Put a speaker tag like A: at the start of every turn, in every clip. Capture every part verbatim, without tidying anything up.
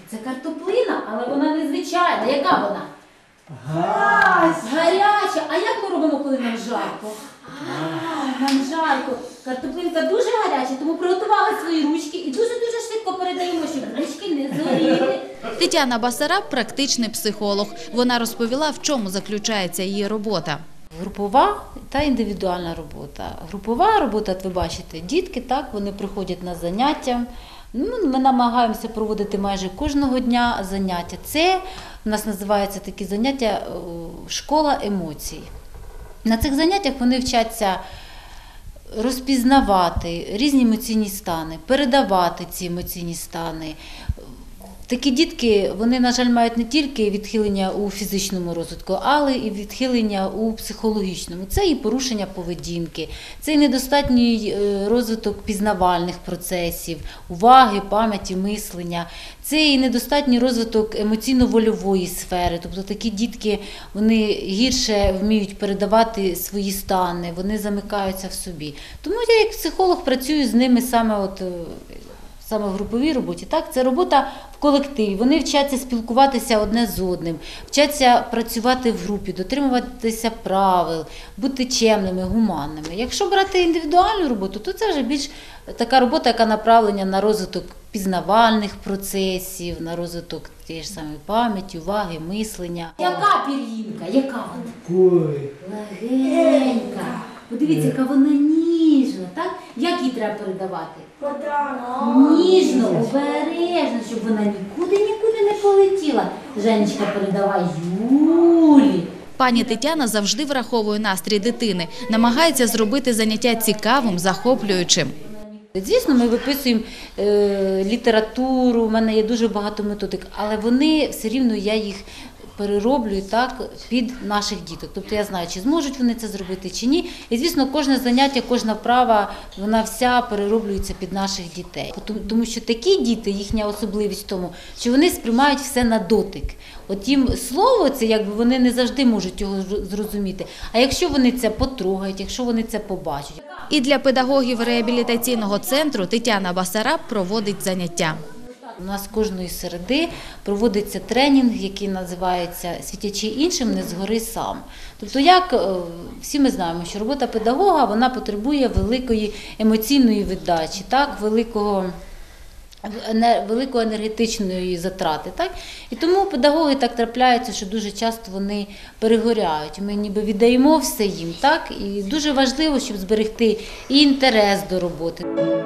A: Це картоплина, але вона незвичайна. Яка вона?
B: Гаряча.
A: Гаряча. А як ми робимо, коли нам жарко? А, нам жарко. Картоплинка дуже гаряча, тому приготували свої ручки і дуже-дуже швидко передаємо, щоб ручки не згоріли.
C: Тетяна Басараб – практичний психолог. Вона розповіла, в чому заключається її робота.
A: Групова та індивідуальна робота. Групова робота, от ви бачите, дітки, так, вони приходять на заняття. Ну, ми намагаємося проводити майже кожного дня заняття. Це у нас називається такі заняття «Школа емоцій». На цих заняттях вони вчаться розпізнавати різні емоційні стани, передавати ці емоційні стани. Такі дітки, вони, на жаль, мають не тільки відхилення у фізичному розвитку, але і відхилення у психологічному. Це і порушення поведінки, це і недостатній розвиток пізнавальних процесів, уваги, пам'яті, мислення, це і недостатній розвиток емоційно-вольової сфери. Тобто такі дітки, вони гірше вміють передавати свої стани, вони замикаються в собі. Тому я як психолог працюю з ними саме от саме в груповій роботі. Так, це робота в колективі. Вони вчаться спілкуватися одне з одним, вчаться працювати в групі, дотримуватися правил, бути чемними, гуманними. Якщо брати індивідуальну роботу, то це вже більш така робота, яка направлена на розвиток пізнавальних процесів, на розвиток тієї ж самої пам'яті, уваги, мислення. Яка пір'їнка? Яка вона?
B: Ой.
A: Легенька. Подивіться, яка вона ніжна, так? Як її треба передавати? Ніжно, обережно, щоб вона нікуди-нікуди не полетіла. Женечка, передавай Юлі.
C: Пані Тетяна завжди враховує настрій дитини, намагається зробити заняття цікавим, захоплюючим.
A: Звісно, ми виписуємо е, літературу, у мене є дуже багато методик, але вони все рівно, я їх перероблюю так під наших діток. Тобто я знаю, чи зможуть вони це зробити, чи ні. І, звісно, кожне заняття, кожна вправа, вона вся перероблюється під наших дітей. Тому що такі діти, їхня особливість в тому, що вони сприймають все на дотик. От їм слово це, якби вони не завжди можуть його зрозуміти. А якщо вони це потрогають, якщо вони це побачать.
C: І для педагогів реабілітаційного центру Тетяна Басараб проводить заняття.
A: У нас кожної середи проводиться тренінг, який називається «Світячи іншим, не згори сам». Тобто, як всі ми знаємо, що робота педагога, вона потребує великої емоційної віддачі, так, великого, великої енергетичної затрати. Так? І тому педагоги так трапляються, що дуже часто вони перегоряють. Ми ніби віддаємо все їм, так? І дуже важливо, щоб зберегти і інтерес до роботи.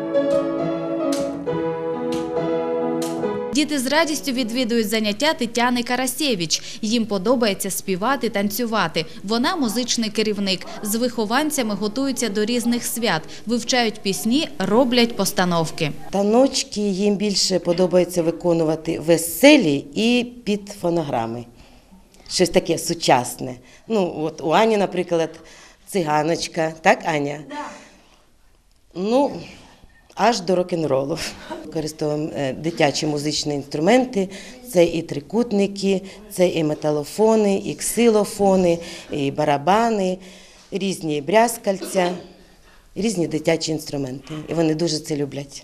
C: Діти з радістю відвідують заняття Тетяни Карасєвич. Їм подобається співати, танцювати. Вона музичний керівник. З вихованцями готуються до різних свят, вивчають пісні, роблять постановки.
D: Таночки їм більше подобається виконувати веселі і під фонограми. Щось таке сучасне. Ну, от у Ані, наприклад, циганочка. Так, Аня? Так. Ну, аж до рок-н-ролу. Використовуємо дитячі музичні інструменти, це і трикутники, це і металофони, і ксилофони, і барабани, різні брязкальця, різні дитячі інструменти. І вони дуже це люблять.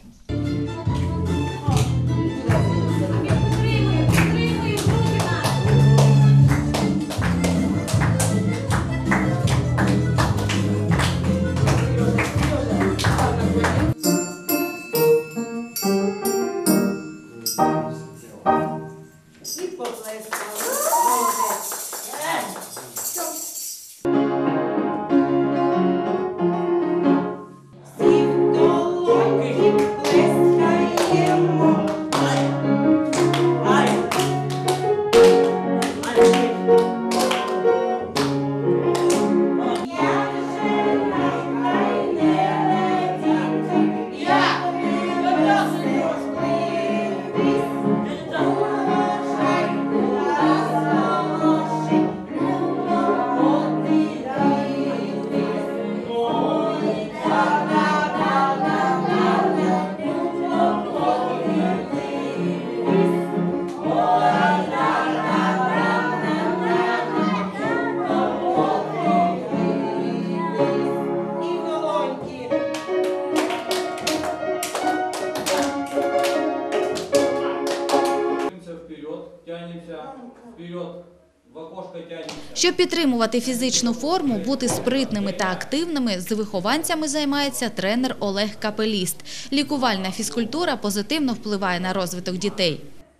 E: вперед, тянемся, вперед, в окошко тянемся.
C: Щоб підтримувати фізичну форму, бути спритними та активними, з вихованцями займається тренер Олег Капеліст. Лікувальна фізкультура позитивно впливає на розвиток дітей.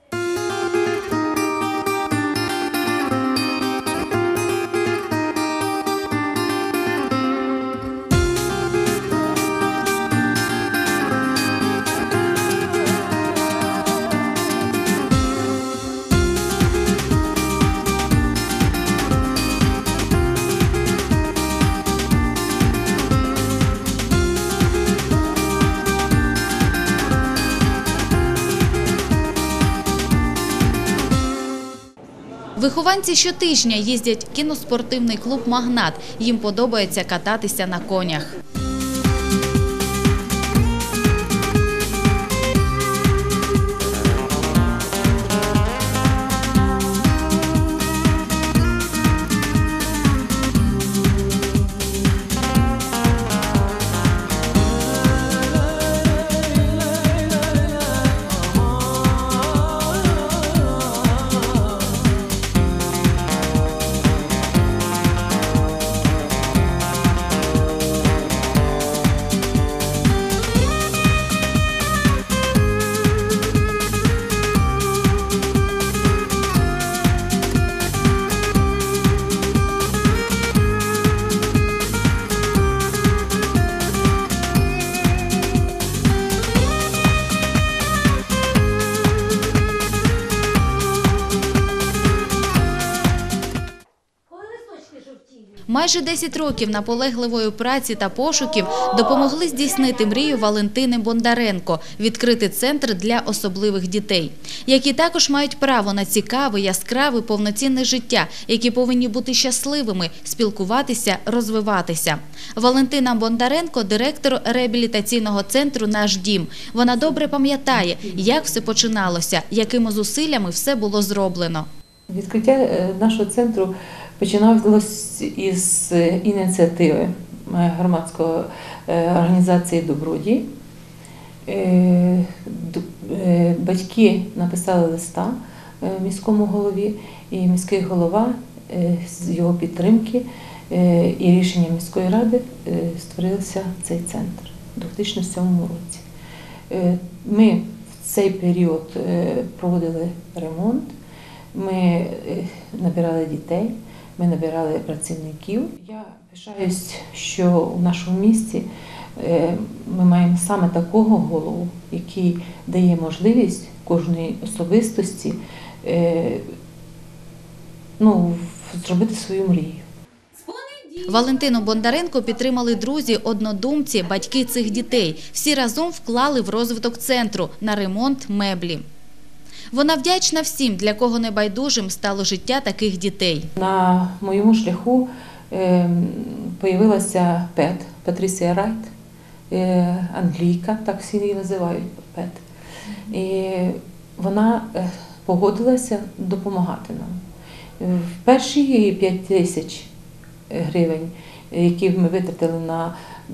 C: Вихованці щотижня їздять в кіноспортивний клуб «Магнат». Їм подобається кататися на конях. Майже десять років наполегливої праці та пошуків допомогли здійснити мрію Валентини Бондаренко – відкрити центр для особливих дітей, які також мають право на цікаве, яскраве, повноцінне життя, які повинні бути щасливими, спілкуватися, розвиватися. Валентина Бондаренко – директор реабілітаційного центру «Наш дім». Вона добре пам'ятає, як все починалося, якими зусиллями все було зроблено.
B: Відкриття нашого центру починалось із ініціативи громадської організації «Добродій». Батьки написали листа міському голові, і міський голова з його підтримки і рішенням міської ради створився цей центр у дві тисячі сьомому році. Ми в цей період проводили ремонт, ми набирали дітей, ми набирали працівників. Я пишаюсь, що в нашому місті ми маємо саме такого голову, який дає можливість кожній особистості ну, зробити свою мрію.
C: Валентину Бондаренко підтримали друзі, однодумці, батьки цих дітей. Всі разом вклали в розвиток центру, на ремонт меблі. Вона вдячна всім, для кого небайдужим стало життя таких дітей.
B: На моєму шляху з'явилася Пет, Патрісія Райт, англійка, так всі її називають, Пет. І вона погодилася допомагати нам. В перші її п'ять тисяч гривень, які ми витратили на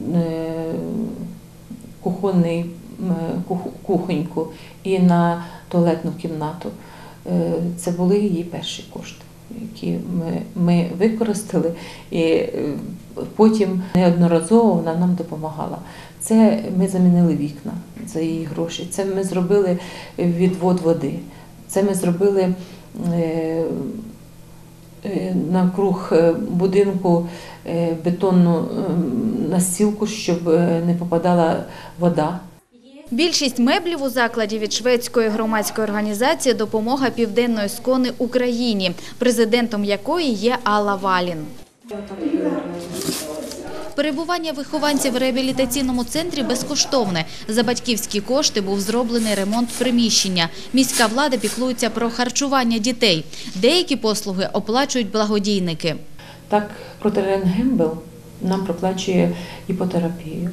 B: кухонний, кухоньку і на туалетну кімнату, це були її перші кошти, які ми, ми використали, і потім неодноразово вона нам допомагала. Це ми замінили вікна за її гроші, це ми зробили відвод води, це ми зробили навкруг будинку бетонну настілку, щоб не попадала вода.
C: Більшість меблів у закладі від шведської громадської організації «Допомога Південної Скони Україні», президентом якої є Алла Валін. Перебування вихованців в реабілітаційному центрі безкоштовне. За батьківські кошти був зроблений ремонт приміщення. Міська влада піклується про харчування дітей. Деякі послуги оплачують благодійники.
B: Так, Протерен Гембел нам проплачує іпотерапію.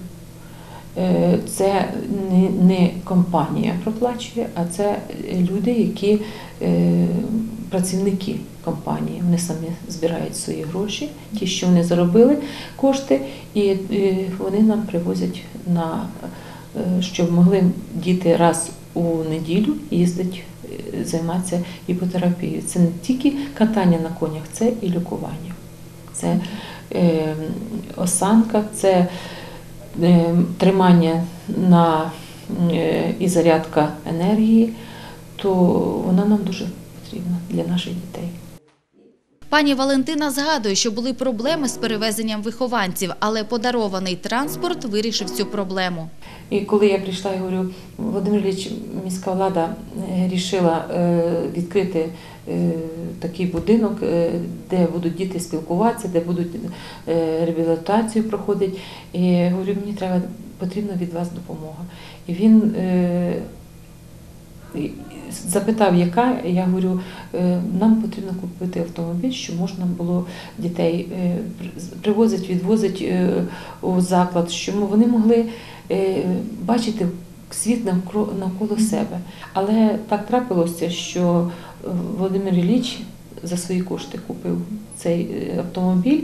B: Це не компанія проплачує, а це люди, які працівники компанії. Вони самі збирають свої гроші, ті, що вони заробили кошти, і вони нам привозять, на, щоб могли діти раз у неділю їздити займатися іпотерапією. Це не тільки катання на конях, це і лікування. Це е, осанка, це е, тримання на е, і зарядка енергії, то вона нам дуже потрібна для наших дітей.
C: Пані Валентина згадує, що були проблеми з перевезенням вихованців, але подарований транспорт вирішив цю проблему.
B: І коли я прийшла, я говорю, Володимир Ілліч, міська влада вирішила відкрити такий будинок, де будуть діти спілкуватися, де будуть реабілітацію проходити. І я говорю, мені треба, потрібна від вас допомога. І він запитав, яка, я говорю, нам потрібно купити автомобіль, щоб можна було дітей привозити, відвозити у заклад, щоб вони могли бачити світ навколо себе. Але так трапилося, що Володимир Ілліч за свої кошти купив цей автомобіль.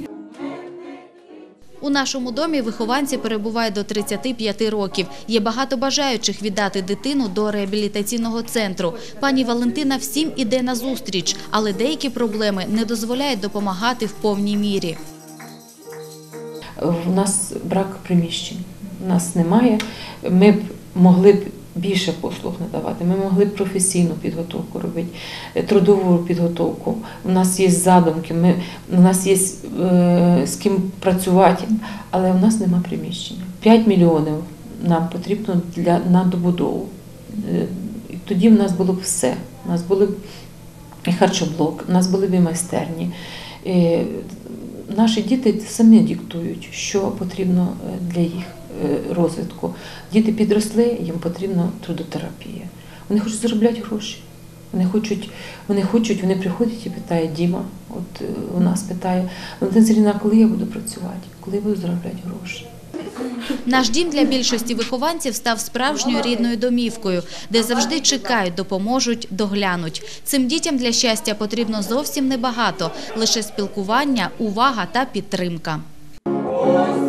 C: У нашому домі вихованці перебувають до тридцяти п'яти років. Є багато бажаючих віддати дитину до реабілітаційного центру. Пані Валентина всім іде назустріч, але деякі проблеми не дозволяють допомагати в повній мірі.
B: У нас брак приміщень, у нас немає. Ми б могли б більше послуг надавати, ми могли б професійну підготовку робити, трудову підготовку. У нас є задумки, ми, у нас є е, з ким працювати, але у нас немає приміщення. п'ять мільйонів нам потрібно для, на добудову. Е, тоді в нас було б все. У нас були б і харчоблок, у нас були б і майстерні. Е, наші діти самі диктують, що потрібно для їх розвитку. Діти підросли, їм потрібна трудотерапія. Вони хочуть заробляти гроші. Вони хочуть, вони хочуть, вони приходять і питають, Діма, от у нас питає, Валентина Сергіївна, коли я буду працювати, коли я буду заробляти гроші.
C: Наш дім для більшості вихованців став справжньою рідною домівкою, де завжди чекають, допоможуть, доглянуть. Цим дітям для щастя потрібно зовсім небагато, лише спілкування, увага та підтримка.